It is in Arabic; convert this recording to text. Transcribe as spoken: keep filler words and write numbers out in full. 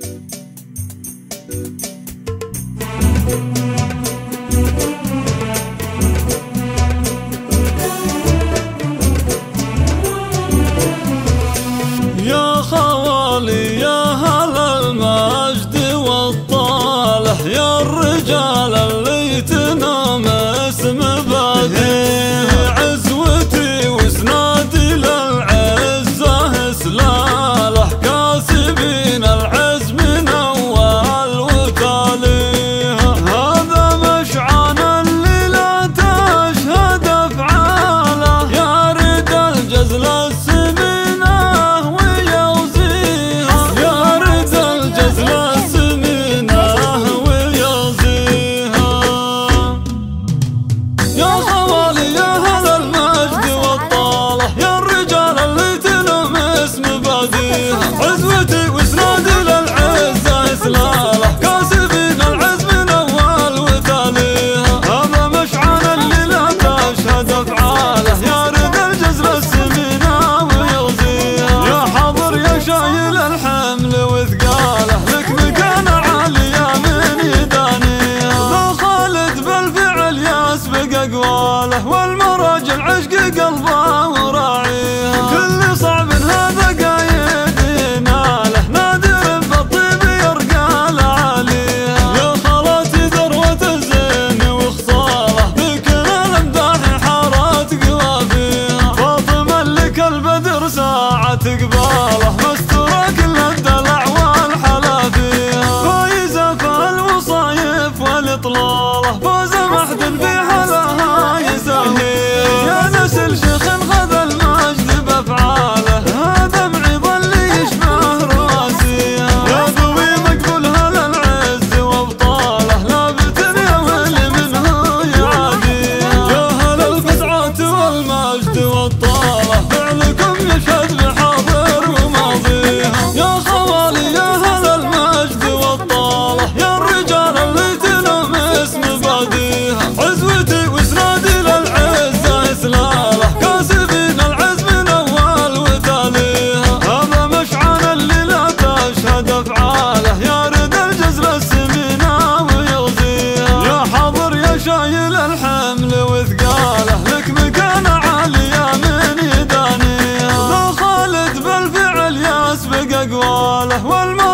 يا خوالي يا هل المجد والطالح، يا الرجال اللي تنام اسم بديه، عزوتي واسنادي للعزة سلالح، كاسبين العز من اول وتاليها، هذا مشعن اللي لا تشهد افعاله، يا رد الجزل عزوتي واسنادي للعزة سلالح، كاسبين العز من اول وتاليها، هذا مشعن اللي لا تشهد افعاله، يا رد الجزل السمينة ويغزيها، يا حاضر يا شايل الحمل وثقاله، لك مكانة عالية من يدانيها، ذا خالد بالفعل يسبق اقواله، والمراجل عشق قلبه وراعيها، كل صعب هذا قايد تقباله، مستورة كل الدلع والحلا فيها، فايزة في الوصايف والاطلاله، فوزة محد في حلاها يساهيها، يا نسل شيخ خذ المجد بافعاله، هذا معيض اللي يشبه رواسيها، يا ذوي مقبولها للعز وابطاله، لابت يا واللي منه يعاديها، يا هل الفزعات والمجد والطاله، فعلكم يشهد عزوتي واسنادي للعزة سلالح، كاسبين العز من اول وتاليها، هذا مشعن اللي لا تشهد افعاله، يا رد الجزل السمينة ويغزيها، يا حاضر يا شايل الحمل وثقاله، لك مكانة عالية من يدانيها، ذا خالد بالفعل يسبق اقواله، والم